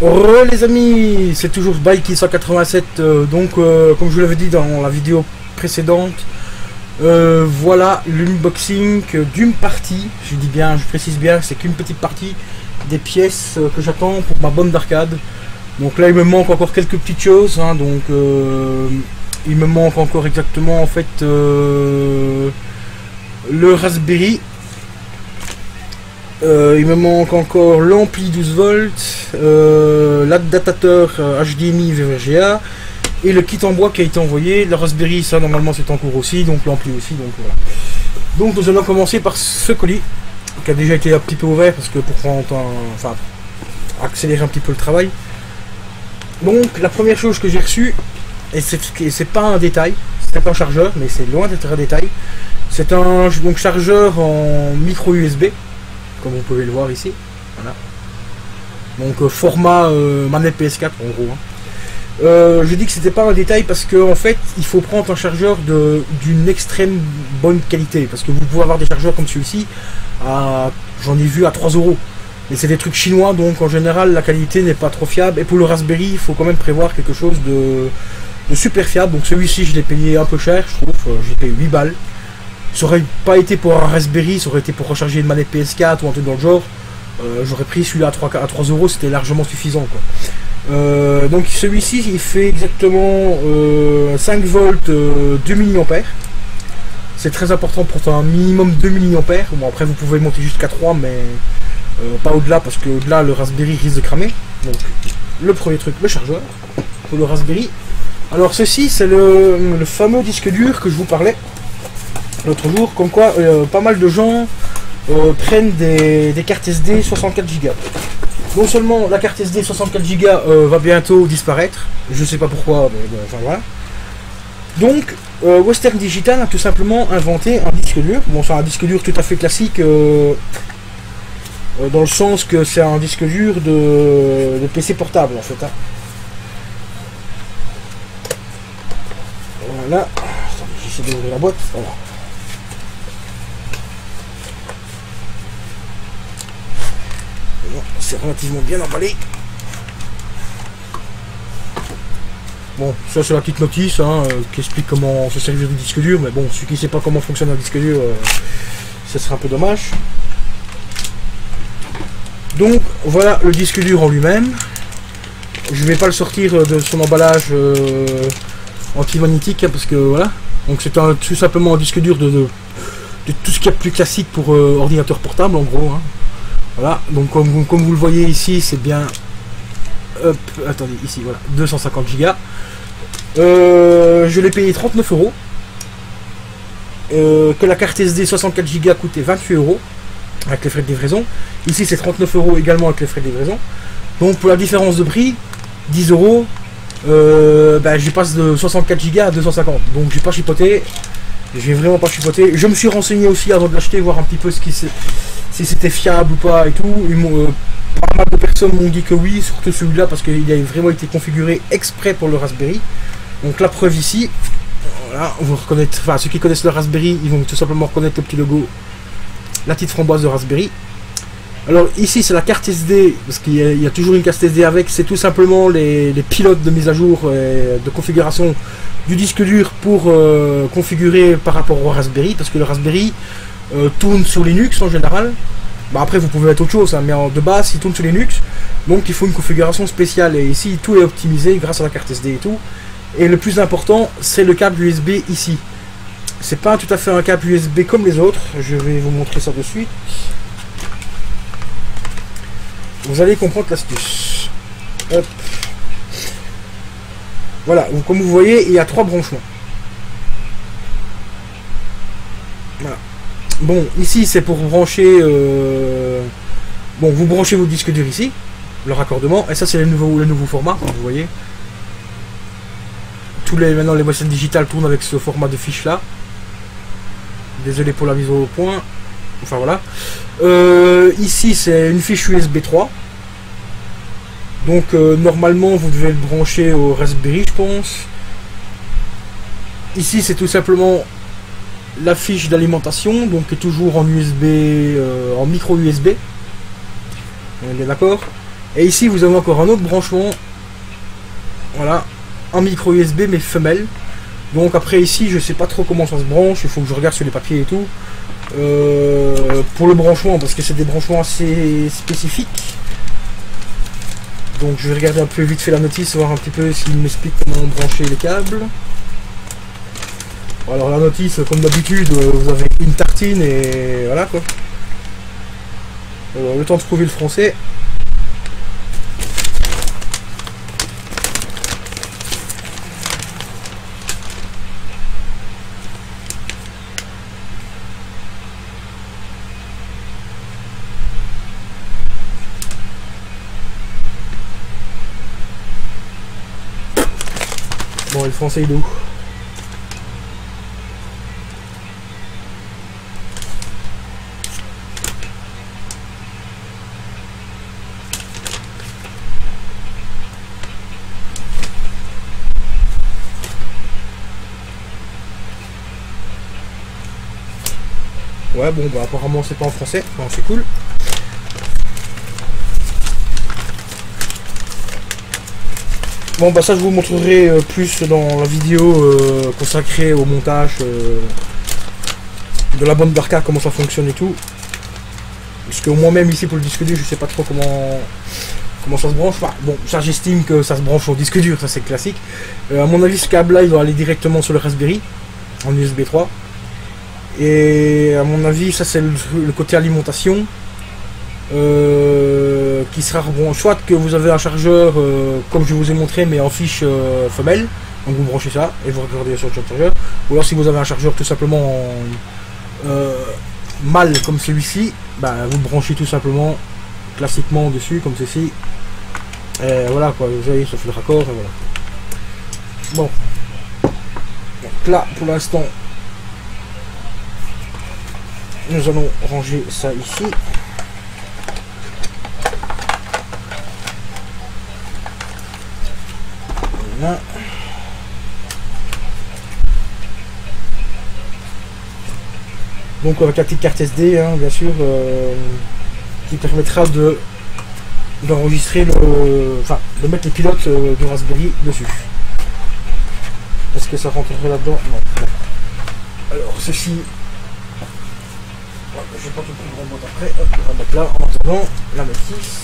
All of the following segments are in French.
Les amis, c'est toujours Bikey 187, donc comme je vous l'avais dit dans la vidéo précédente, voilà l'unboxing d'une partie, je dis bien, je précise bien, c'est qu'une petite partie des pièces que j'attends pour ma borne d'arcade. Donc là il me manque encore quelques petites choses, hein, donc il me manque encore exactement en fait le Raspberry. Il me manque encore l'ampli 12 volts, l'adaptateur HDMI VGA et le kit en bois qui a été envoyé. Le Raspberry, ça normalement c'est en cours aussi, donc l'ampli aussi, donc voilà. Donc nous allons commencer par ce colis qui a déjà été un petit peu ouvert parce que pour prendre enfin accélérer un petit peu le travail. Donc la première chose que j'ai reçue, et c'est pas un détail, c'est pas un chargeur, mais c'est loin d'être un détail. C'est un chargeur en micro USB. Comme vous pouvez le voir ici, voilà. Donc format manette PS4 en gros. Hein. Je dis que c'était pas un détail parce que en fait il faut prendre un chargeur d'une extrême bonne qualité, parce que vous pouvez avoir des chargeurs comme celui-ci, j'en ai vu à 3 €, mais c'est des trucs chinois, donc en général la qualité n'est pas trop fiable. Et pour le Raspberry il faut quand même prévoir quelque chose de super fiable. Donc celui-ci je l'ai payé un peu cher, je trouve, j'ai payé 8 balles. Ça aurait pas été pour un Raspberry, ça aurait été pour recharger une manette PS4 ou un truc dans le genre. J'aurais pris celui-là à 3 €, c'était largement suffisant, quoi. Donc celui-ci il fait exactement 5 volts 2 mA. C'est très important pour un minimum 2 mA. Bon, après vous pouvez monter jusqu'à 3, mais pas au-delà, parce que au-delà le Raspberry risque de cramer. Donc le premier truc, le chargeur pour le Raspberry. Alors ceci c'est le fameux disque dur que je vous parlais l'autre jour, comme quoi pas mal de gens prennent des cartes SD 64 Go. Non seulement la carte SD 64 Go va bientôt disparaître, je sais pas pourquoi, mais bon, enfin voilà. Donc Western Digital a tout simplement inventé un disque dur. Bon, c'est un disque dur tout à fait classique, dans le sens que c'est un disque dur de PC portable en fait. Hein. Voilà, j'essaie d'ouvrir la boîte. Voilà. C'est relativement bien emballé. Bon, ça c'est la petite notice hein, qui explique comment se servir du disque dur, mais bon, celui qui ne sait pas comment fonctionne un disque dur, ce sera un peu dommage. Donc voilà le disque dur en lui-même. Je ne vais pas le sortir de son emballage anti-magnétique, hein, parce que voilà. Donc c'est tout simplement un disque dur de tout ce qu'il y a de plus classique pour ordinateur portable en gros. Hein. Voilà, donc comme vous le voyez ici, c'est bien, hop, attendez, ici, voilà, 250 Go. Je l'ai payé 39 €. Que la carte SD 64 Go coûtait 28 € avec les frais de livraison. Ici, c'est 39 € également avec les frais de livraison. Donc pour la différence de prix, 10 €, je passe de 64 Go à 250. Donc j'ai pas chipoté. J'ai vraiment pas chipoté. Je me suis renseigné aussi avant de l'acheter, voir un petit peu si c'était fiable ou pas et tout. Pas mal de personnes m'ont dit que oui, surtout celui-là, parce qu'il a vraiment été configuré exprès pour le Raspberry. Donc la preuve ici, voilà, on va reconnaître, enfin ceux qui connaissent le Raspberry, ils vont tout simplement reconnaître le petit logo, la petite framboise de Raspberry. Alors ici c'est la carte SD, parce qu'il y a toujours une carte SD avec, c'est tout simplement les pilotes de mise à jour et de configuration du disque dur pour configurer par rapport au Raspberry, parce que le Raspberry tourne sur Linux en général. Bah après vous pouvez mettre autre chose, hein, mais de base il tourne sur Linux, donc il faut une configuration spéciale, et ici tout est optimisé grâce à la carte SD et tout. Et le plus important c'est le câble USB ici. C'est pas tout à fait un câble USB comme les autres, je vais vous montrer ça de suite. Vous allez comprendre l'astuce. Hop. Voilà, donc comme vous voyez, il y a 3 branchements. Voilà. Bon, ici c'est pour brancher... Bon, vous branchez vos disques durs ici, le raccordement, et ça c'est le nouveau format, comme vous voyez. Maintenant les Western Digital tournent avec ce format de fiche là. Désolé pour la mise au point. Enfin voilà. Ici c'est une fiche USB 3. Donc normalement vous devez le brancher au Raspberry, je pense. Ici c'est tout simplement la fiche d'alimentation, donc toujours en USB, en micro USB. On est d'accord. Et ici vous avez encore un autre branchement. Voilà, un micro USB mais femelle. Donc après ici je sais pas trop comment ça se branche, il faut que je regarde sur les papiers et tout. Pour le branchement, parce que c'est des branchements assez spécifiques. Donc je vais regarder un peu vite fait la notice, voir un petit peu s'il m'explique comment brancher les câbles. Alors la notice, comme d'habitude, vous avez une tartine et voilà quoi. Le temps de trouver le français. Bon, le français il est où? Ouais, bon, bah apparemment c'est pas en français, bon, c'est cool. Bon, bah ça je vous montrerai plus dans la vidéo consacrée au montage de la bande d'arcade, comment ça fonctionne et tout. Parce que moi-même ici pour le disque dur, je sais pas trop comment ça se branche. Enfin, bon, ça j'estime que ça se branche au disque dur, ça c'est classique. À mon avis, ce câble-là, il doit aller directement sur le Raspberry en USB 3. Et à mon avis, ça c'est le côté alimentation qui sera bon, soit que vous avez un chargeur comme je vous ai montré mais en fiche femelle, donc vous branchez ça et vous regardez sur le chargeur, ou alors si vous avez un chargeur tout simplement mâle comme celui-ci, bah, vous branchez tout simplement classiquement dessus comme ceci. Et voilà quoi, vous voyez, ça fait le raccord et voilà. Bon, donc là pour l'instant nous allons ranger ça ici. Voilà. Donc avec la petite carte SD, hein, bien sûr, qui permettra d'enregistrer enfin de mettre les pilotes du Raspberry dessus. Est-ce que ça rentrerait là-dedans? Non. Alors ceci. Je vais pas tout prendre en boîte après, hop, on va mettre là en attendant la notice.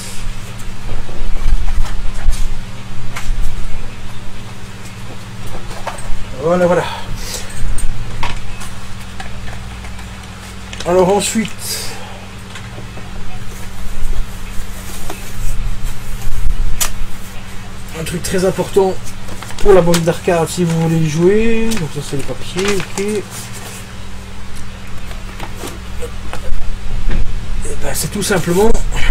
Voilà, voilà. Alors ensuite, un truc très important pour la bande d'arcade si vous voulez y jouer. Donc ça c'est les papiers, ok. Ben, c'est tout simplement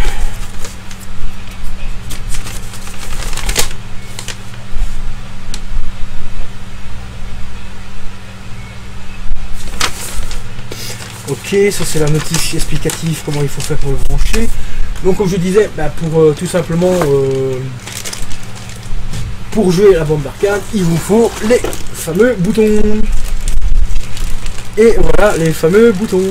ok, ça c'est la notice explicative comment il faut faire pour le brancher. Donc comme je disais, ben, pour tout simplement pour jouer à la bande d'arcade, il vous faut les fameux boutons. Et voilà les fameux boutons.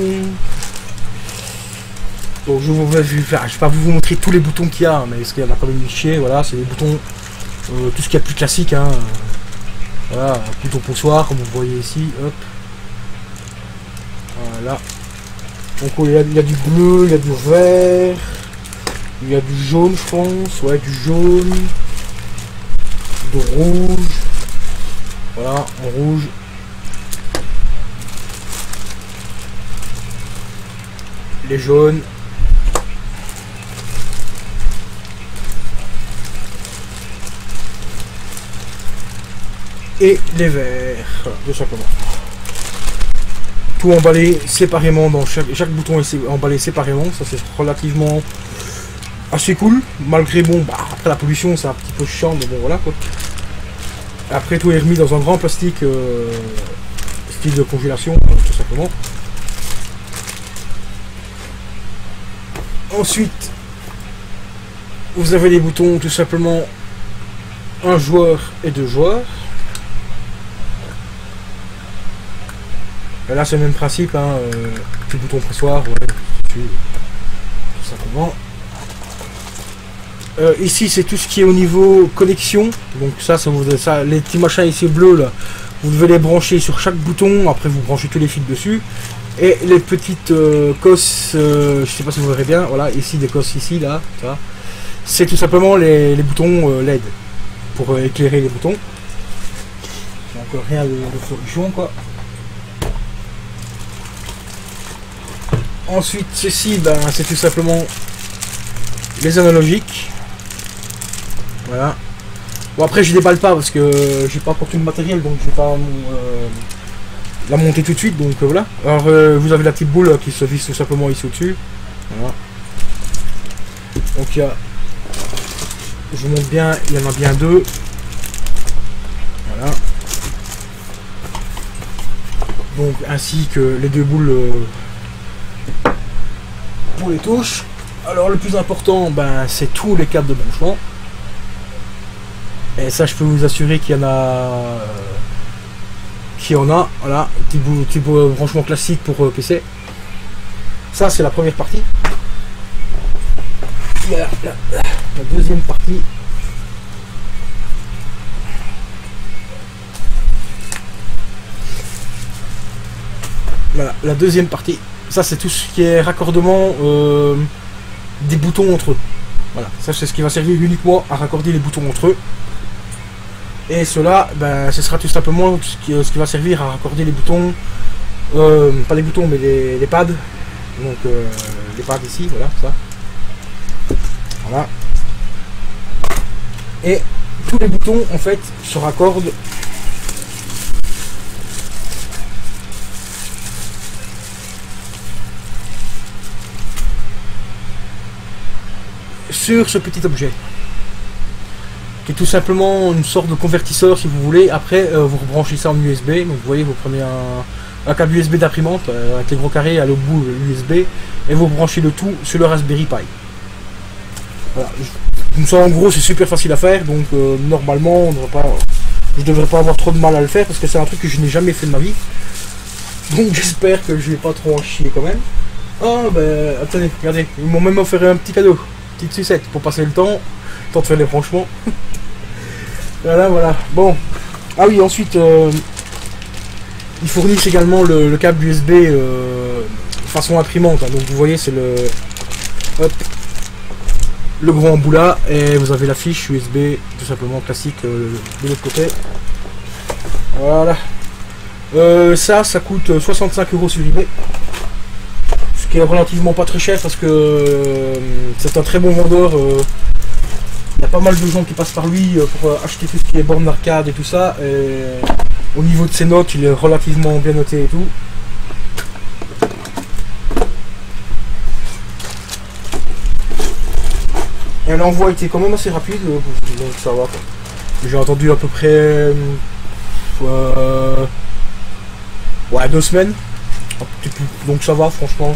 Donc je vais pas vous montrer tous les boutons qu'il y a, mais parce qu'il y en a quand même une chier, voilà, c'est des boutons, tout ce qu'il y a de plus classique, hein. Voilà, bouton poussoir, comme vous voyez ici, hop. Voilà. Donc il y a du bleu, il y a du vert, il y a du jaune je pense, ouais du jaune, du rouge, voilà, en rouge. Les jaunes. Et les verts, voilà, tout simplement. Tout emballé séparément, dans chaque bouton est emballé séparément, ça c'est relativement assez cool, malgré bon, bah, après la pollution c'est un petit peu chiant, mais bon voilà quoi. Après tout est remis dans un grand plastique style de congélation, tout simplement. Ensuite, vous avez les boutons tout simplement un joueur et deux joueurs. Et là c'est le même principe, hein, petit bouton pressoir, ouais, tout simplement. Ici c'est tout ce qui est au niveau connexion, donc ça, les petits machins ici bleus là, vous devez les brancher sur chaque bouton, après vous branchez tous les fils dessus. Et les petites cosses, je sais pas si vous verrez bien, voilà, ici des cosses ici, là, c'est tout simplement les boutons LED pour éclairer les boutons. Donc rien de folichon quoi. Ensuite ceci, ben, c'est tout simplement les analogiques. Voilà. Bon après je déballe pas parce que j'ai pas encore tout le matériel, donc je vais pas la monter tout de suite, donc voilà. Alors vous avez la petite boule qui se visse tout simplement ici au-dessus. Voilà. Donc il y a, je vous montre bien, il y en a bien deux. Voilà. Donc ainsi que les deux boules pour les touches. Alors le plus important, ben, c'est tous les câbles de branchement. Et ça je peux vous assurer qu'il y en a. Voilà, petit branchement classique pour PC. Ça c'est la première partie. La deuxième partie. Voilà, la deuxième partie. Ça c'est tout ce qui est raccordement des boutons entre eux. Voilà, ça c'est ce qui va servir uniquement à raccorder les boutons entre eux. Et cela, ben, ce sera tout simplement ce qui va servir à raccorder les boutons, pas les boutons mais les pads. Donc les pads ici, voilà, ça. Voilà. Et tous les boutons en fait se raccordent sur ce petit objet qui est tout simplement une sorte de convertisseur si vous voulez. Après vous rebranchez ça en USB, donc vous voyez, vous prenez un câble USB d'imprimante avec les gros carrés à l'autre bout USB et vous branchez le tout sur le Raspberry Pi. Voilà. Comme ça en gros c'est super facile à faire, donc normalement je devrais pas avoir trop de mal à le faire parce que c'est un truc que je n'ai jamais fait de ma vie, donc j'espère que je vais pas trop en chier quand même. Ah ben attendez, regardez, ils m'ont même offert un petit cadeau, une petite sucette pour passer le temps de faire les branchements. Voilà. Bon, ah oui, ensuite ils fournissent également le câble USB façon imprimante, hein. Donc vous voyez c'est le gros embout là, et vous avez la fiche USB tout simplement classique de l'autre côté. Voilà. Ça coûte 65 € sur eBay, ce qui est relativement pas très cher parce que c'est un très bon vendeur. Il y a pas mal de gens qui passent par lui pour acheter tout ce qui est borne d'arcade et tout ça. Et au niveau de ses notes, il est relativement bien noté et tout. Et l'envoi était quand même assez rapide, donc ça va. J'ai entendu à peu près ouais, 2 semaines. Donc ça va, franchement,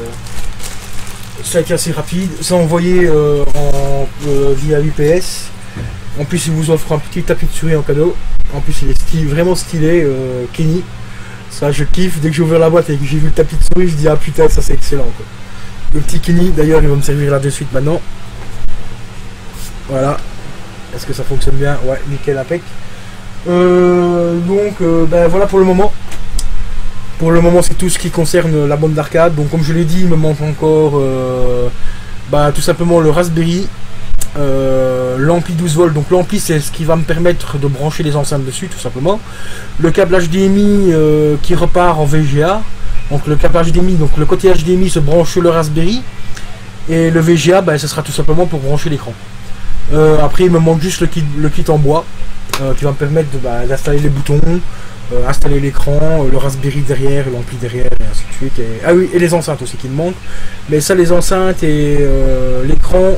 ça a été assez rapide. C'est envoyé via UPS. En plus, il vous offre un petit tapis de souris en cadeau. En plus, il est vraiment stylé, Kenny. Ça, je kiffe. Dès que j'ai ouvert la boîte et que j'ai vu le tapis de souris, je dis ah putain, ça c'est excellent, quoi. Le petit Kenny, d'ailleurs, il va me servir là de suite maintenant. Voilà. Est-ce que ça fonctionne bien? Ouais, nickel, impec. Donc, ben voilà pour le moment. Pour le moment, c'est tout ce qui concerne la bande d'arcade. Donc, comme je l'ai dit, il me manque encore tout simplement le Raspberry, l'ampli 12 volts. Donc, l'ampli, c'est ce qui va me permettre de brancher les enceintes dessus, tout simplement. Le câble HDMI qui repart en VGA. Donc, le câble HDMI, donc le côté HDMI se branche sur le Raspberry. Et le VGA, ce sera tout simplement pour brancher l'écran. Après, il me manque juste le kit en bois qui va me permettre d'installer les boutons. Installer l'écran, le Raspberry derrière, l'ampli derrière, et ainsi de suite. Ah oui, et les enceintes aussi qui me manquent. Mais ça, les enceintes et l'écran,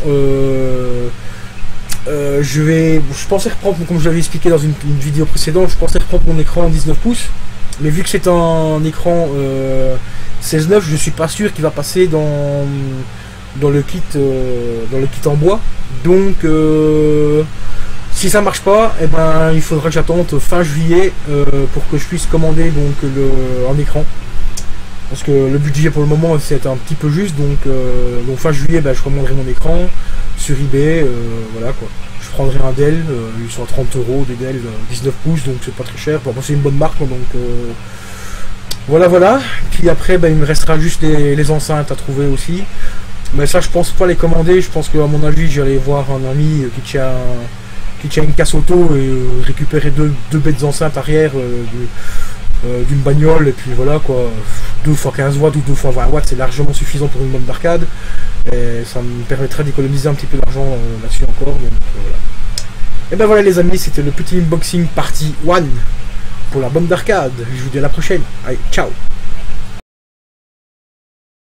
je pensais reprendre, comme je l'avais expliqué dans une vidéo précédente, je pensais reprendre mon écran en 19 pouces. Mais vu que c'est un écran 16:9, je suis pas sûr qu'il va passer dans le kit en bois. Donc si ça marche pas, il faudra que j'attende fin juillet pour que je puisse commander donc un écran. Parce que le budget pour le moment c'est un petit peu juste, donc fin juillet je commanderai mon écran. sur eBay, voilà quoi. Je prendrai un Dell, ils sont à 30 euros, des Dell 19 pouces, donc c'est pas très cher. Bon, c'est une bonne marque, donc voilà. Puis après, ben, il me restera juste les enceintes à trouver aussi. Mais ça, je pense pas les commander. Je pense qu'à mon avis, j'allais voir un ami qui tient une casse auto et récupérer deux bêtes enceintes arrière d'une bagnole. Et puis voilà quoi. 2 x 15 watts ou 2 x 20 watts, c'est largement suffisant pour une bonne d'arcade. Et ça me permettrait d'économiser un petit peu d'argent là-dessus encore. Donc voilà. Et ben voilà les amis, c'était le petit unboxing partie 1 pour la bombe d'arcade. Je vous dis à la prochaine. Allez, ciao.